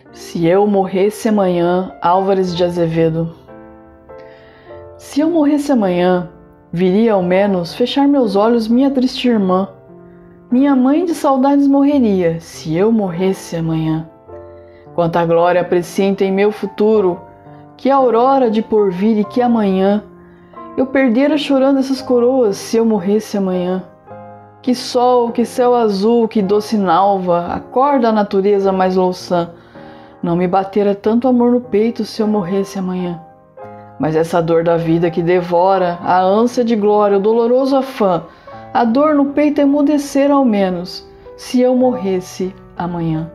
Se eu morresse amanhã, Álvares de Azevedo. Se eu morresse amanhã, viria ao menos fechar meus olhos minha triste irmã. Minha mãe de saudades morreria, se eu morresse amanhã. Quanta glória presinto em meu futuro, que aurora de porvir e que amanhã eu perdera chorando essas coroas, se eu morresse amanhã. Que sol, que céu azul, que doce nalva, acorda a natureza mais louçã. Não me batera tanto amor no peito se eu morresse amanhã. Mas essa dor da vida que devora, a ânsia de glória, o doloroso afã, a dor no peito emudecera ao menos, se eu morresse amanhã.